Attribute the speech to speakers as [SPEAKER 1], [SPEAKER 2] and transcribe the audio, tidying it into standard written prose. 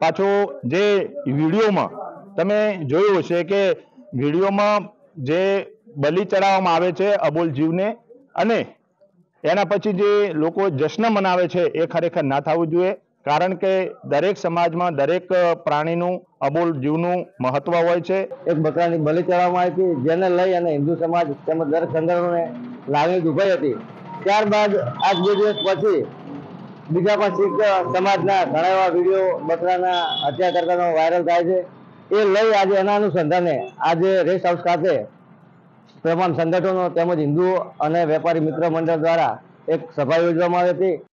[SPEAKER 1] પાછો જે વિડીયોમાં તમે જોયું હશે કે વિડીયોમાં જે બલિ ચડાવવામાં આવે છે અબોલ જીવને, અને એના પછી જે લોકો જશ્ન મનાવે છે એ ખરેખર ના થવું જોઈએ, કારણ કે દરેક સમાજમાં દરેક પ્રાણીનું અબોલ જીવનું મહત્વ હોય છે।
[SPEAKER 2] એક બકરાની બલિ ચડાવવામાં આવી હતી, જેને લઈ અને હિન્દુ સમાજ તેમજ દરેક સંગઠનોને લાગણી દુભાઈ હતી। ત્યારબાદ આજ 2 દિવસ પછી બીજા પણ શીખ સમાજના ઘણા એવા વિડીયો બકરાના હત્યા કરતાનો વાયરલ થાય છે। એ લઈ આજે એના અનુસંધાને આજે રેસ્ટ હાઉસ ખાતે તમામ સંગઠનો તેમજ હિન્દુઓ અને વેપારી મિત્ર મંડળ દ્વારા એક સભા યોજવામાં આવી હતી।